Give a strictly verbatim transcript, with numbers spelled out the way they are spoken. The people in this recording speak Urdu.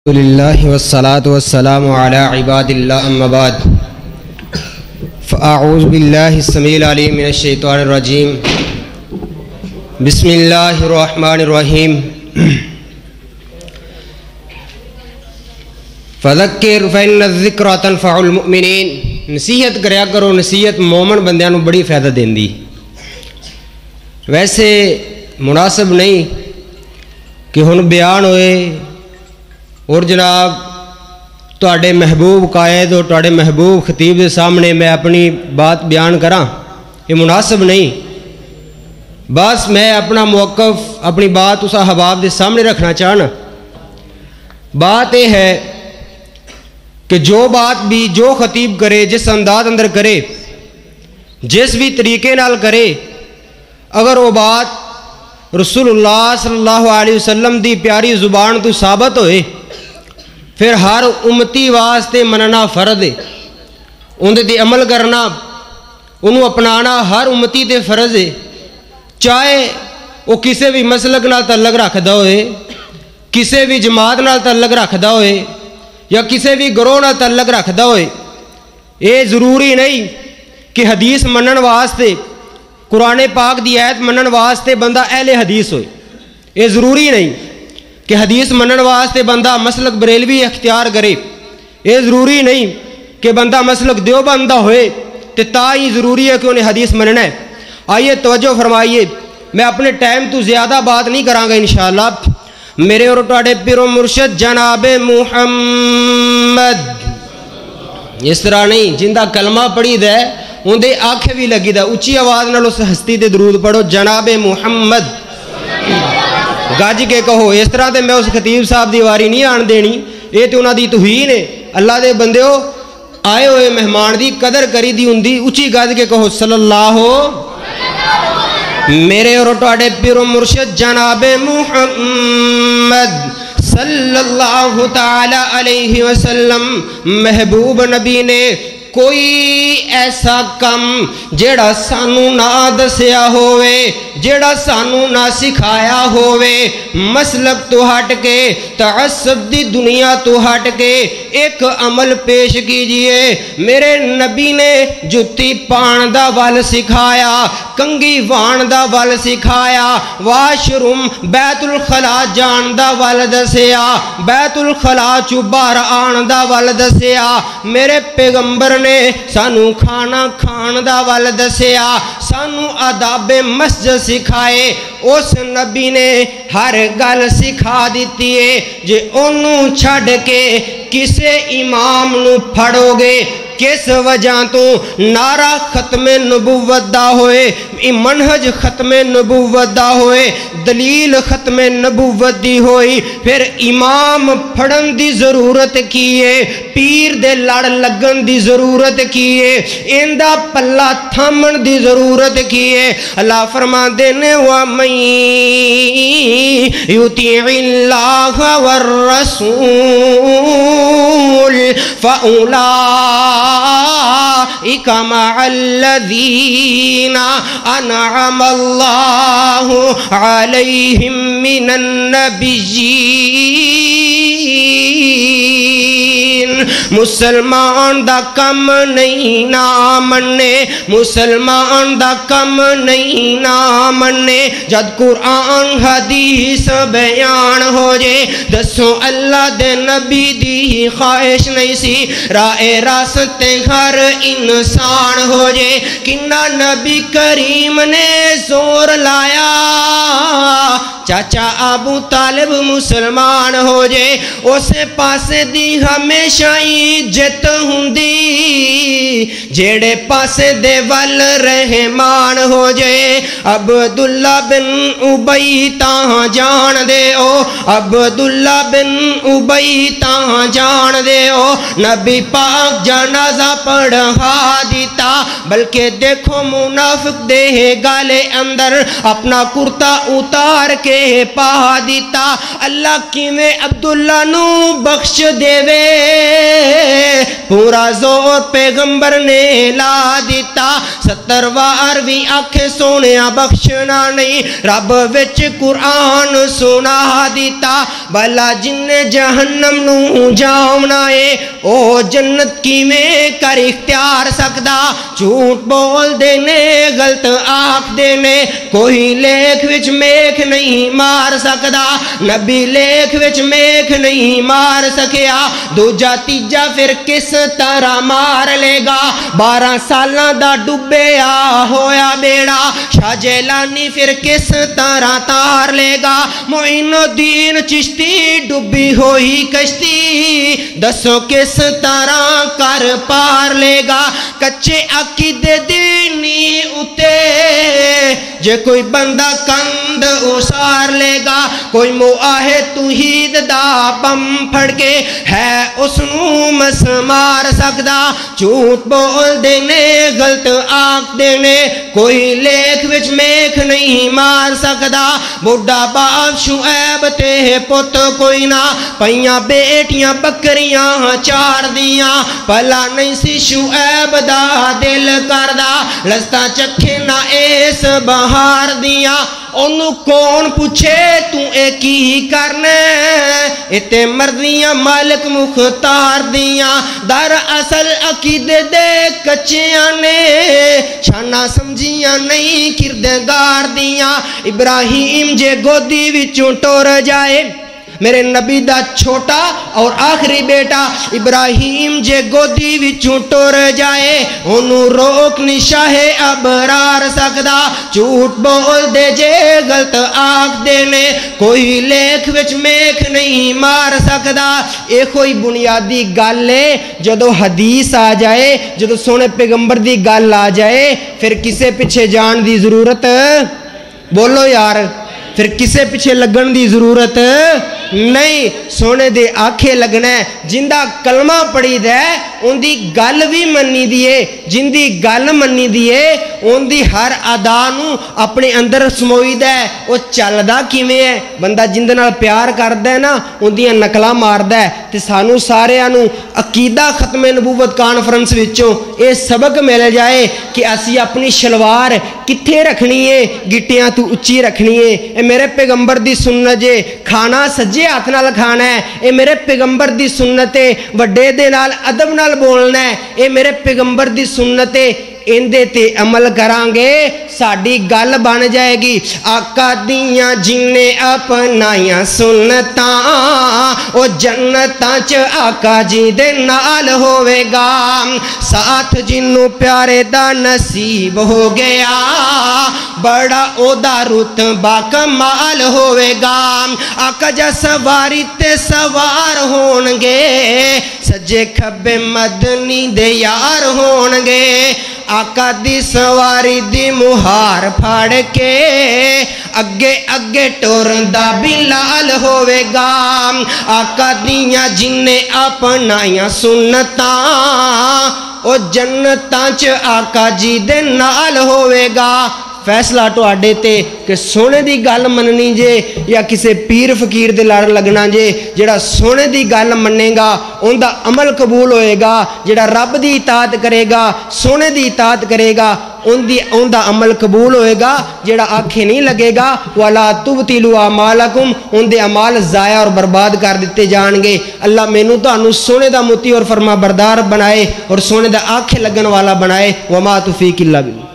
للہ والصلاة والسلام علی عباد اللہ اما بعد فاعوذ باللہ السمیع العلیم من الشیطان الرجیم بسم اللہ الرحمن الرحیم فذکر فإن الذکرى تنفع المؤمنین نصیحت کریا کرو، نصیحت مومن بندیاں نو بڑی فائدہ دیندی۔ ویسے مناسب نہیں کہ ہن بیان ہوئے اور جناب تواڈے محبوب قائد اور تواڈے محبوب خطیب کے سامنے میں اپنی بات بیان کراں، یہ مناسب نہیں۔ بس میں اپنا موقف اپنی بات اس احباب کے سامنے رکھنا چاہنا۔ بات یہ ہے کہ جو بات بھی جو خطیب کرے، جس انداز اندر کرے، جس بھی طریقے نال کرے، اگر وہ بات رسول اللہ صلی اللہ علیہ وسلم دی پیاری زبان تو ثابت ہوئے، پھر ہر امتی واسطے مننا فرض ہے، اندر دی عمل کرنا، انہوں اپنانا ہر امتی تے فرض ہے، چاہے وہ کسی بھی مسلک نال تعلق رکھدا ہوئے، کسی بھی جماعت نال تعلق رکھدا ہوئے یا کسی بھی گروہ نال تعلق رکھدا ہوئے۔ یہ ضروری نہیں کہ حدیث منن واسطے، قرآن پاک دی آیت منن واسطے بندہ اہل حدیث ہوئے، یہ ضروری نہیں کہ حدیث منن واسطے بندہ مسلک بریلوی اختیار کرے، یہ ضروری نہیں کہ بندہ مسلک دیوبندہ ہوئے تو تا ہی ضروری ہے کہ انہیں حدیث مننا ہے۔ آئیے توجہ فرمائیے، میں اپنے ٹائم تو زیادہ بات نہیں کراں گا انشاءاللہ۔ میرے اور تواڈے پیر و مرشد جناب محمد اس طرح نہیں، جندہ کلمہ پڑھی دے اندے آنکھیں بھی لگی دا، اچھی آواز نال اس ہستی تے درود پڑھو، جناب محمد گاج کے کہو۔ اس طرح تے میں اس خطیب صاحب دی واری نہیں آن دینی، یہ تے انہاں دی توہین ہے۔ اللہ دے بندیو، آئے ہوئے مہمان دی قدر کری دی ہوندی، اچھی گاج کے کہو صلی اللہ ہو۔ میرے اور تواڈے پیر و مرشد جناب محمد صلی اللہ تعالی علیہ وسلم محبوب نبی نے کوئی ایسا کم جیڑا سانو نہ دسیا ہوئے، جیڑا سانو نہ سکھایا ہوئے، مسلک تو ہٹ کے، تعصب دی دنیا تو ہٹ کے ایک عمل پیش کیجئے۔ میرے نبی نے جتی پان دا ول سکھایا، کنگی وان دا ول سکھایا، واش روم بیت الخلا جان دا ول دسیا، بیت الخلا چو باہر آن دا ول دسیا۔ میرے پیغمبر نے سانو کھانا کھان دا ول دسیا، سانو آداب مسجد سکھائے۔ اس نبی نے ہر گل سکھا دیتی ہے، جے انہوں چھڑ کے کسے امام نو پھڑو گے، کس وجہ تو نعرہ ختم نبوت دا ہوئے، منہج ختم نبوت دا ہوئے، دلیل ختم نبوت دی ہوئی، پھر امام پھڑن دی ضرورت کیے، پیر دے لڑ لگن دی ضرورت کیے، اندہ پلہ تھامن دی ضرورت کیے۔ اللہ فرما دینے وَمَن يُطِعِ اللَّهَ وَالرَّسُولَ فَأُولَٰئِكَ مَعَ الَّذِينَ أَنْعَمَ اللَّهُ عَلَيْهِمْ مِنَ النَّبِيِّينَ۔ مسلمان دا کم نہیں نہ مننے، مسلمان دا کم نہیں نہ مننے۔ جد قرآن حدیث بیان ہو جے، دسو اللہ دے نبی دی خواہش نہیں سی، راہ راستے ہر انسان ہو جے۔ کنہ نبی کریم نے زور لایا، چاچا ابو طالب مسلمان ہو جے، اسے پاسے دی ہمیشہ عزت ہوندی، جیڑے پاسے دے ول رحمان ہو جے۔ عبداللہ بن ابی تاں جان دے او، عبداللہ بن ابی تاں جان دے او، نبی پاک جنازہ پڑھا دیتا، بلکہ دیکھو منافق دے گالے اندر اپنا کرتا اتار کے پا دیتا۔ اللہ کی میں عبداللہ نو بخش دے وے، پورا زور پیغمبر نے لا دیتا ستر وار بھی آکھے سونے بخشنا نہیں رب وچ قرآن سنا دیتا بلا جن جہنم نو جاؤنا ہے او جنت کی میں کر اختیار سکدا جھوٹ بول دینے غلط آنکھ دینے کوئی لیکھ وچ میکھ نہیں مار سکدا نبی لیکھ وچ میکھ نہیں مار سکیا دوجا تیجا پھر کس طرح مار لے گا بارہ سالاں دا ڈبیا ہویا بیڑا شاہ جیلانی پھر کس طرح تار لے گا معین الدین چشتی ڈبی ہوئی کشتی دسو کس طرح کر پار لے گا کچے عقیدے دینی اتے جے کوئی بندہ کند اسار لے گا کوئی مواہے توحید دا بم پھڑ کے ہے اس نو مس مار سکدا جھوٹ بول دینے غلط آنکھ دینے کوئی لیکھ وچ میکھ نہیں مار سکدا بڑھا باپ شعیب تے پت کوئی نہ پئیاں بیٹیاں بکریاں چار دیاں پلا نہیں سی شعیب دا دل کردا لستا چکھے نہ ایس بہار دیاں انہوں کون پوچھے تو ایک ہی کرنے اتے مرضیاں مالک مختار دیاں در اصل عقیدے دے کچیاں نے شانہ سمجھیاں نہیں کردگار دیاں ابراہیم جے گودی وچوں ٹور جائے میرے نبی دا چھوٹا اور آخری بیٹا ابراہیم جے گودی وچوں ٹور جائے انہوں روک نشاہ ابرار سکدا جھوٹ بول دے جے غلط آنکھ دینے کوئی لیکھ وچ میکھ نہیں مار سکدا اے کوئی بنیادی گل ہے جدو حدیث آ جائے جدو سونے پیغمبر دی گل آ جائے پھر کسے پیچھے جان دی ضرورت بولو یار پھر کسے پیچھے لگن دی ضرورت نہیں سونے دے آنکھیں لگنا ہے جندہ کلمہ پڑھی دے ان دی گل بھی منی دیئے جن دی گل منی دیئے ان دی ہر ادانو اپنے اندر سموئی دے وہ چل دا کیویں ہے بندہ جندہ نال پیار کر دے نا ان دی نکلا مار دے تے سانو سارے آنو عقیدہ ختم نبوت کانفرنس وچوں اے سبق مل جائے کہ اسی اپنی شلوار کتھے رکھنی ہے گٹیاں تو اچھی رکھنی ہے اے میرے پیغمبر دی سنت جے کھانا سجے ہاتھ نال کھانا ہے اے میرے پیغمبر دی سنت ہے وڈے دے نال ادب نال بولنا ہے اے میرے پیغمبر دی سنت ہے اندے تے عمل کرانگے ساڑی گل بن جائے گی آقا دیاں جننے اپنائیاں سنتاں او جنتاں چ آقا جی دے نال ہوئے گا ساتھ جنوں پیارے دا نصیب ہو گیا بڑا او دا رتبہ کمال ہوئے گا آقا جا سواری تے سوار ہونگے سجے کھبے مدنی دے یار ہونگے آقا دی سواری دی مہار پھاڑ کے اگے اگے ٹورندہ بلال ہوئے گا آقا دیاں جننے اپنائیاں سنتاں او جنتاں چ آقا جی دے نال ہوئے گا فیصلہ تو آڈے تے کہ سونے دی گل مننی جے یا کسے پیر فقیر دے لڑ لگنا جے جڑا سونے دی گل مننے گا ان دا عمل قبول ہوئے گا جڑا رب دی اطاعت کرے گا سونے دی اطاعت کرے گا ان دی ان دا عمل قبول ہوئے گا جڑا آنکھیں نہیں لگے گا وَلَا تُبْتِلُوا اعْمَالَكُمْ ان دے عمال ضائع اور برباد کر دیتے جان گے اللہ مینوں تانوں سونے دا موتی اور فرما بردار بنائے اور سونے دا آنکھیں لگن والا بنائے وَمَا تُوفِیقِ إِلَّا بِاللَّهِ